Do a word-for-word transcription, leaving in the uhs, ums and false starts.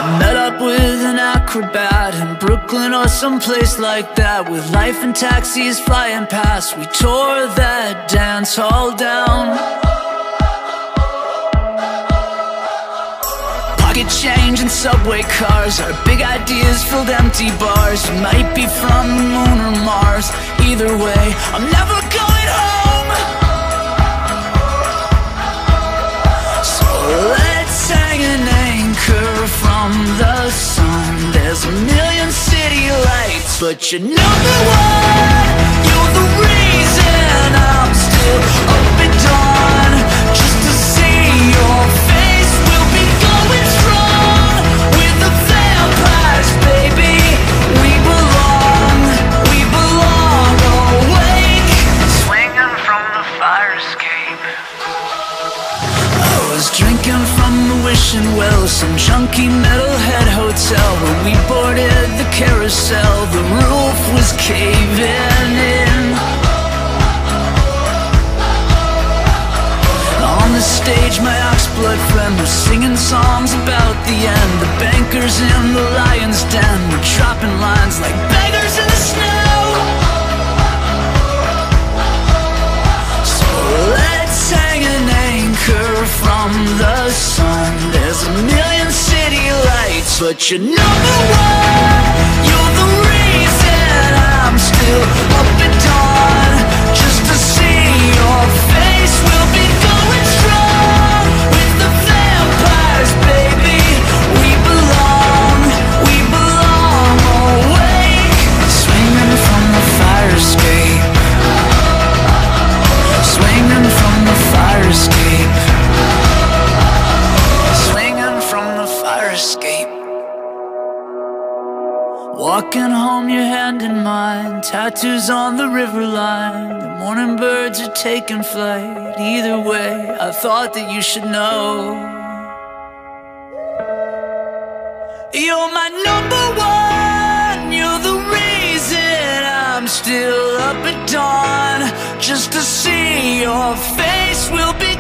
Met up with an acrobat in Brooklyn or someplace like that, with life and taxis flying past. We tore that dance hall down. Pocket change and subway cars, our big ideas filled empty bars. We might be from the moon or Mars. Either way, I'm never going home. So let's hang an anchor from the sun. There's a million city lights, but you're number one. You're the reason I'm still up at dawn, just to see your face. We'll be going strong with the vampires, baby. We belong, we belong. Awake, swinging from the fire escape. I was drinking from the wishing well, some junky metalhead hotel where we boarded the carousel. The roof was caving in. On the stage, my ox-blood friend was singing songs about the end. The bankers in the lion's den were dropping lines like beggars in the snow. So let's hang an anchor from the sun. There's a million city lights, but you're number one. You're the reason I'm still up at dawn, just to see your face. We'll be going strong with the vampires, baby. We belong, we belong. Awake, swinging from the fire escape, swinging from the fire escape, swinging from the fire escape. Walking home, your hand in mine, tattoos on the river line. The morning birds are taking flight. Either way, I thought that you should know. You're my number one. You're the reason I'm still up at dawn, just to see your face. We'll be